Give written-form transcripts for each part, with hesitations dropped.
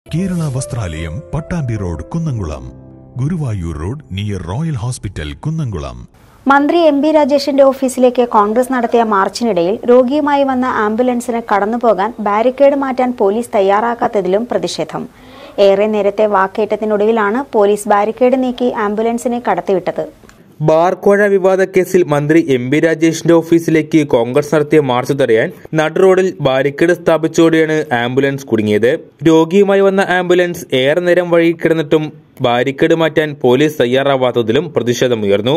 Kerala Vastralayam Pattambi road Kunnamkulam, Guruvayur road near royal hospital Kunnamkulam. മന്ത്രി M B രാജേഷിന്റെ ഓഫീസിലേക്ക് കോൺഗ്രസ് നടത്തിയ മാർച്ചിനിടയിൽ രോഗിയുമായി വന്ന ആംബുലൻസിന് കടന്നുപോകാൻ ബാരിക്കേഡ് മാറ്റാൻ പോലീസ് തയ്യാറാക്കാത്തതിലും പ്രതിഷേധം. ഏറെ നേരത്തെ വാക്കേറ്റത്തിനൊടുവിലാണ് പോലീസ് ബാരിക്കേഡ് നീക്കി ആംബുലൻസിനെ കടത്തിവിട്ടത്. ബാർക്കോഴ വിവാദ കേസിൽ മന്ത്രി എം ബി രാജേഷിന്റെ ഓഫീസിലേക്ക് കോൺഗ്രസ് നടത്തിയ മാർച്ച് തടയാൻ നടുറോഡിൽ ബാരിക്കേഡ് സ്ഥാപിച്ചതോടെയാണ് ആംബുലൻസ് കുടുങ്ങിയത്. രോഗിയുമായി വന്ന ആംബുലൻസ് ഏറെ നേരം വഴി കിടന്നിട്ടും ബാരിക്കേഡ് മാറ്റാൻ പോലീസ് തയ്യാറാവാത്തതിലും പ്രതിഷേധമുയർന്നു.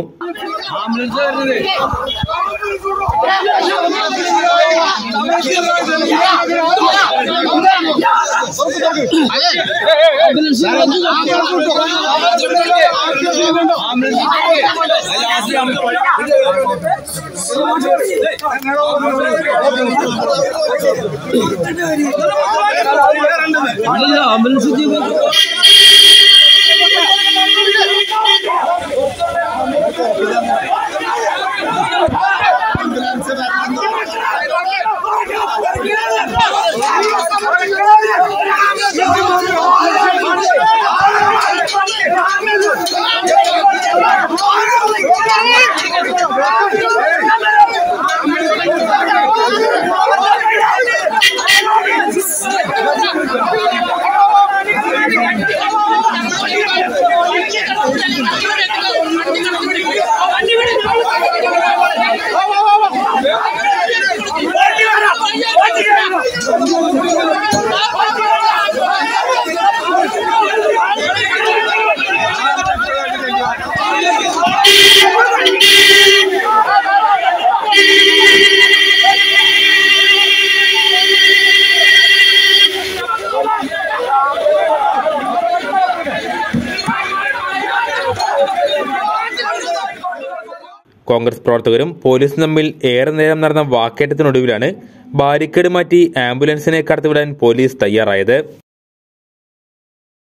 കോൺഗ്രസ് പ്രവർത്തകരും പോലീസും തമ്മിൽ ഏറെ നേരം നടന്ന വാക്കേറ്റത്തിനൊടുവിലാണ് ബാരിക്കേഡ് മാറ്റി ആംബുലൻസിനെ കടത്തിവിടാൻ പോലീസ് തയ്യാറായത്.